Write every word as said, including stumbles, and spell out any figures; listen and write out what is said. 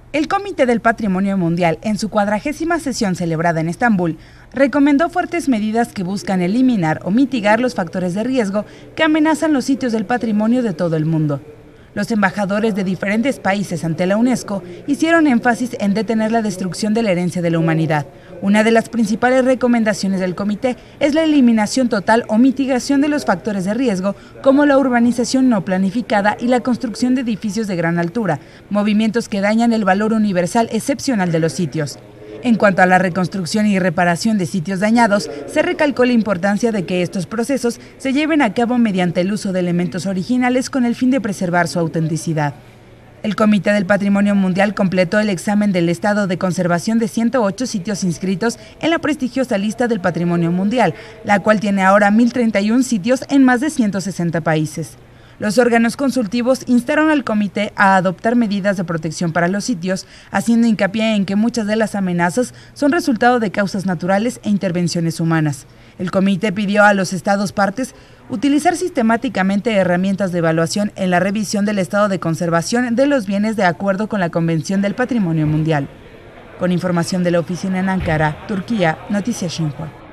El Comité del Patrimonio Mundial, en su cuadragésima sesión celebrada en Estambul, recomendó fuertes medidas que buscan eliminar o mitigar los factores de riesgo que amenazan los sitios del patrimonio de todo el mundo. Los embajadores de diferentes países ante la UNESCO hicieron énfasis en detener la destrucción de la herencia de la humanidad. Una de las principales recomendaciones del comité es la eliminación total o mitigación de los factores de riesgo, como la urbanización no planificada y la construcción de edificios de gran altura, movimientos que dañan el valor universal excepcional de los sitios. En cuanto a la reconstrucción y reparación de sitios dañados, se recalcó la importancia de que estos procesos se lleven a cabo mediante el uso de elementos originales con el fin de preservar su autenticidad. El Comité del Patrimonio Mundial completó el examen del estado de conservación de ciento ocho sitios inscritos en la prestigiosa lista del Patrimonio Mundial, la cual tiene ahora mil treinta y uno sitios en más de ciento sesenta países. Los órganos consultivos instaron al comité a adoptar medidas de protección para los sitios, haciendo hincapié en que muchas de las amenazas son resultado de causas naturales e intervenciones humanas. El comité pidió a los estados partes utilizar sistemáticamente herramientas de evaluación en la revisión del estado de conservación de los bienes de acuerdo con la Convención del Patrimonio Mundial. Con información de la oficina en Ankara, Turquía, Noticias Xinhua.